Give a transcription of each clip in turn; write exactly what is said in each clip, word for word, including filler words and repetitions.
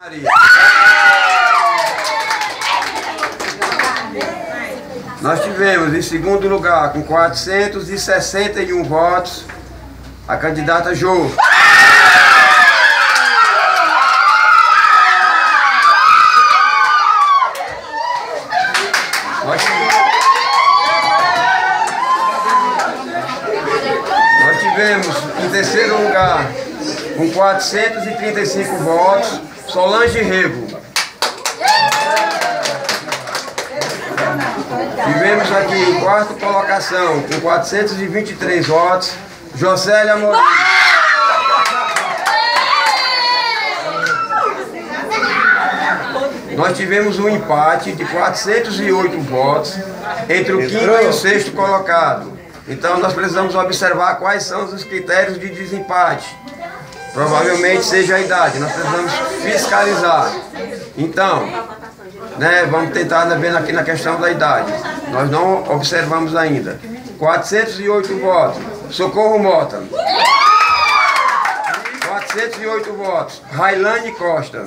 Nós tivemos em segundo lugar, com quatrocentos e sessenta e um votos, a candidata Jô. Nós, nós tivemos em terceiro lugar, com quatrocentos e trinta e cinco votos, Solange Rego. Tivemos aqui em quarta colocação, com quatrocentos e vinte e três votos, Jocélia Amorim. Nós tivemos um empate de quatrocentos e oito votos entre o quinto e o sexto colocado. Então nós precisamos observar quais são os critérios de desempate. Provavelmente seja a idade, nós precisamos fiscalizar. Então, né, vamos tentar ver aqui na questão da idade. Nós não observamos ainda. quatrocentos e oito votos, Socorro Mota. quatrocentos e oito votos, Railane Costa.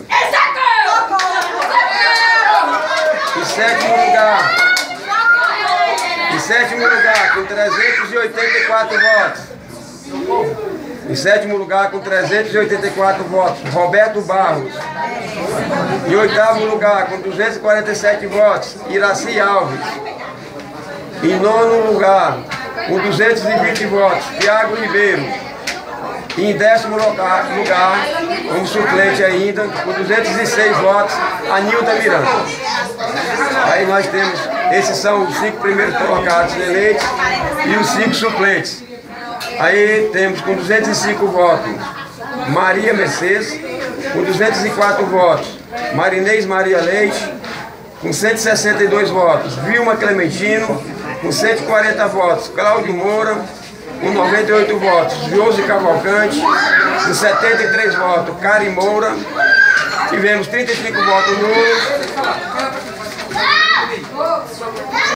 Em sétimo lugar, em sétimo lugar, com trezentos e oitenta e quatro votos. Em sétimo lugar, com trezentos e oitenta e quatro votos, Roberto Barros. Em oitavo lugar, com duzentos e quarenta e sete votos, Iraci Alves. Em nono lugar, com duzentos e vinte votos, Tiago Ribeiro. E em décimo lugar, como suplente ainda, com duzentos e seis votos, Anilda Miranda. Aí nós temos, esses são os cinco primeiros colocados eleitos e os cinco suplentes. Aí temos com duzentos e cinco votos, Maria Mercedes, com duzentos e quatro votos, Marinês Maria Leite, com cento e sessenta e dois votos, Vilma Clementino, com cento e quarenta votos, Cláudio Moura, com noventa e oito votos, Josi Cavalcante, com setenta e três votos, Cari Moura, tivemos trinta e cinco votos nulos.